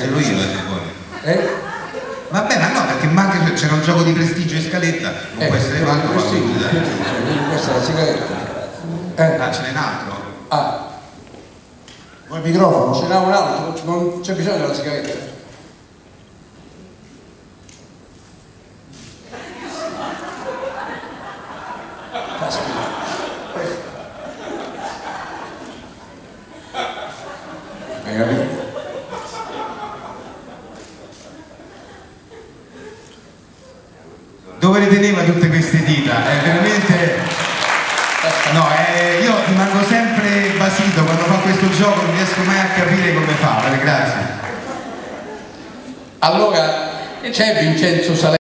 ce l'ho io poi. Vabbè, ma no, perché manca, c'era un gioco di prestigio in scaletta, non può essere fatto questa è la sigaretta. Ah, ce n'è un altro? Ah, Vuoi il microfono? ce n'è un altro, non c'è bisogno della sigaretta. Hai capito? Dove le teneva tutte queste dita? È veramente... No, io rimango sempre basito quando fa questo gioco, non riesco mai a capire come fa, grazie. Allora c'è Vincenzo Salerno.